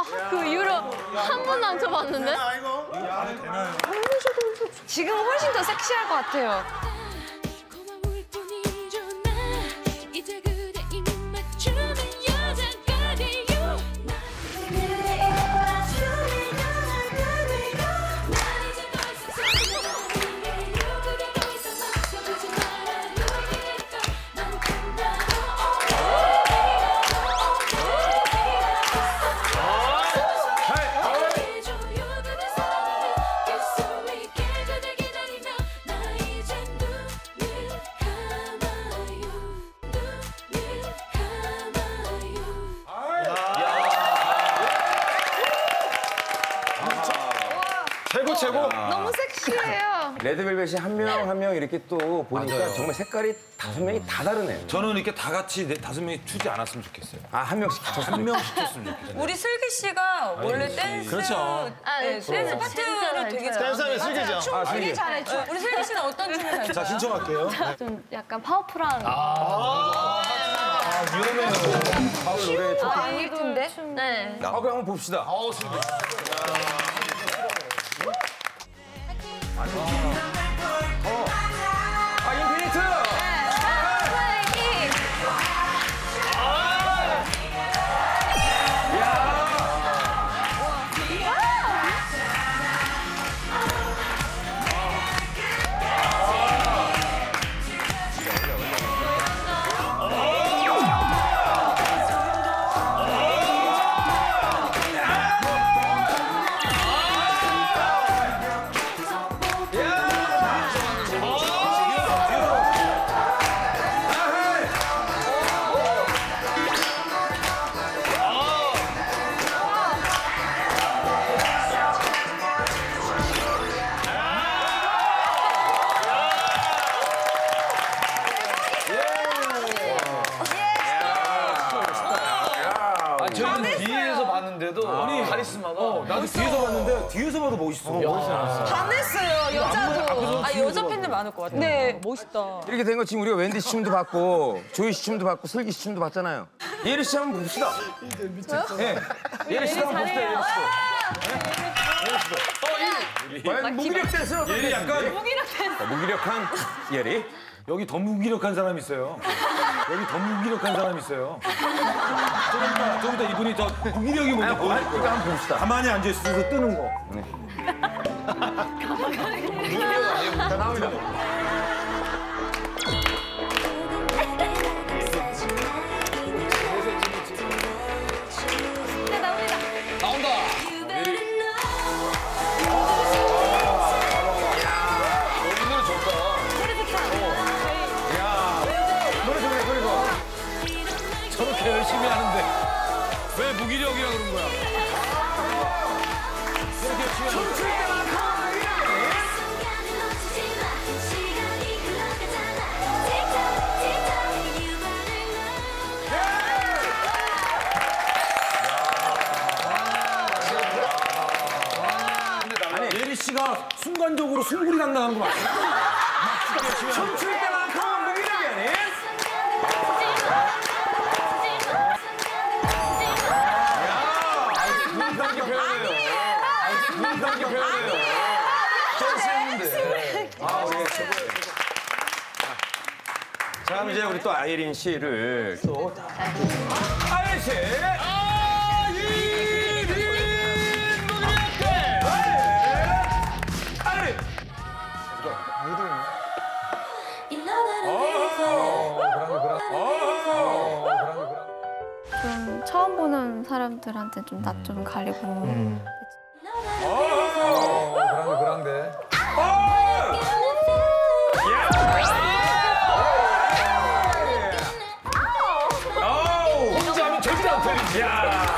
그 이후로 한 번도 안 쳐봤는데? 지금 훨씬 더 섹시할 것 같아요. 최고. 너무 섹시해요. 레드벨벳이 한 명 한 명 이렇게 또 보니까 맞아요. 정말 색깔이 5명이 다 다르네요. 저는 이렇게 다 같이 5명이 추지 않았으면 좋겠어요. 아, 한 명씩 쳤으면 한 명씩 쳤으면 좋겠어요. 우리 슬기 씨가 원래 댄스, 그렇죠. 댄스 파트를 되게 댄스하면 슬기죠. 춤 되게 잘해. 우리 슬기 씨는 어떤 춤을 잘 춰요? 자, 신청할게요. 좀 약간 파워풀한. 위험해요. 노래 좀. 아니던데? 네. 아, 그럼 한번 봅시다. 슬기. 인피니트! 저희는 뒤에서 봤는데도 카리스마가 나도 뒤에서 봤는데 뒤에서 봐도 멋있어. 멋있지 않았어. 반했어요, 여자도. 여자 팬들 많을 것 같아요. 네. 멋있다. 이렇게 된 거 지금 우리가 wendy 씨 춤도 봤고 조이 씨 춤도 봤고 슬기 씨 춤도 봤잖아요. 예리 씨 한번 봅시다. 예. 예리 씨도 한번 봅시다. 예리 씨도. 과연 무기력 댄스는 어떤 예리 약간 무기력한 예리. 여기 더 무기력한 사람 있어요. 여기 더 무기력한 사람 있어요. 좀 이따 이분이 더 무기력이 뭔지 보여줄 이거 거예요. 한번 봅시다. 가만히 앉아 있어서 뜨는 거. 자, 나옵니다. 나온다. 노래 좋네, 노래 좋아. 저렇게 열심히 하는데 왜 무기력이라 그런 거야? 저렇게 열심히 하는데. 아니, 예리 씨가 순간적으로 숨구리 당당한 거 맞아요? 춤출 때만큼은 무기력이 아닌? 분단계 표현해요. 분단계 표현해요. 댄스했는데. 아, 우리 최고예요. 자, 그럼 이제 우리 또 아이린 씨를 또. 아이린 씨! 좀 처음 보는 사람들한테 좀 낯 좀 가리고. 그랑데. 혼자 하면 절대 안 틀리지. 야.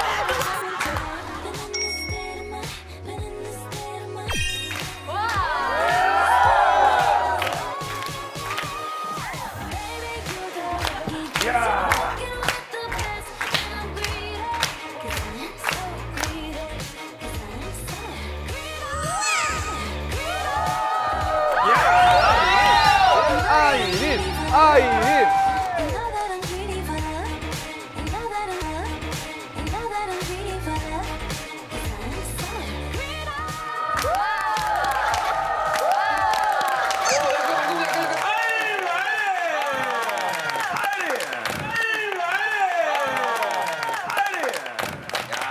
아이린.